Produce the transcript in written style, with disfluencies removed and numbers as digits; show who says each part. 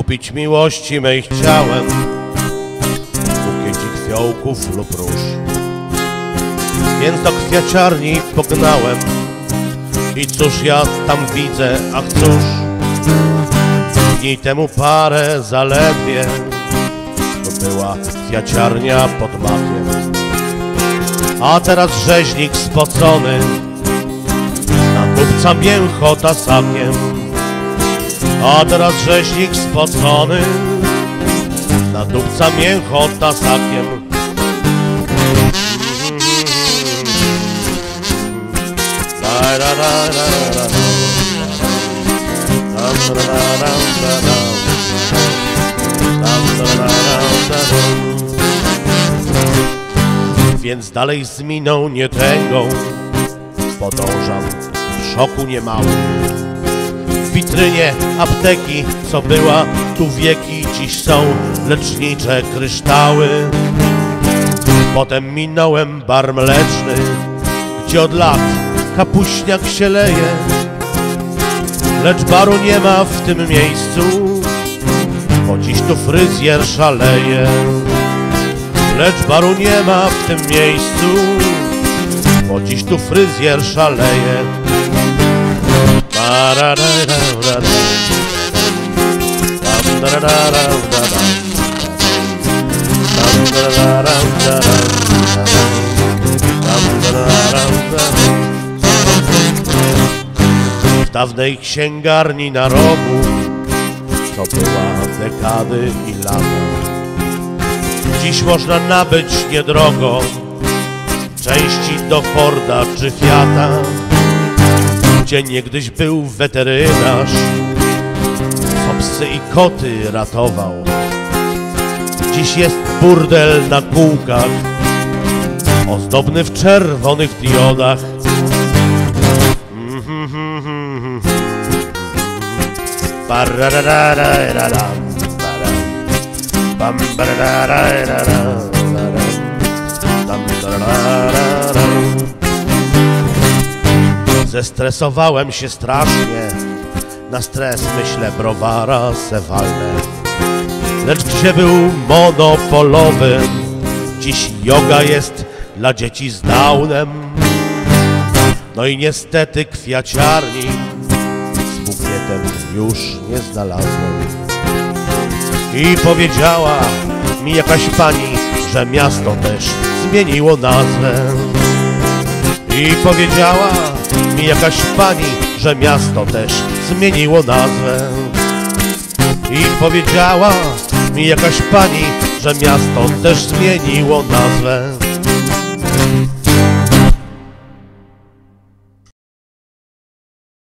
Speaker 1: kupić miłości mej chciałem, bukiecik fiołków lub róż. Więc do kwiaciarni pognałem i cóż ja tam widzę, ach cóż. Dni temu parę zaledwie to była kwiaciarnia pod makiem, a teraz rzeźnik spocony nadupca mięcho tasakiem. A teraz rzeźnik spocony nadupca mięcho tasakiem. Więc dalej z miną nietęgą podążam w szoku niemałym. W witrynie apteki, co była tu wieki, dziś są lecznicze kryształy. Potem minąłem bar mleczny, gdzie od lat kapuśniak się leje, lecz baru nie ma w tym miejscu, bo dziś tu fryzjer szaleje. Lecz baru nie ma w tym miejscu, bo dziś tu fryzjer szaleje. W dawnej księgarni na rogu, co była dekady i lata, dziś można nabyć niedrogo części do Forda czy Fiata. Gdzie niegdyś był weterynarz, co psy i koty ratował, dziś jest burdel na kółkach, ozdobny w czerwonych diodach. Zestresowałem się strasznie, na stres myślę browara se walnę. Lecz gdzie był monopolowy, dziś yoga jest dla dzieci z Downem. No i niestety kwiaciarni z bukietem już nie znalazłem. I powiedziała mi jakaś pani, że miasto też zmieniło nazwę. I powiedziała mi jakaś pani, że miasto też zmieniło nazwę. I powiedziała mi jakaś pani, że miasto też zmieniło nazwę.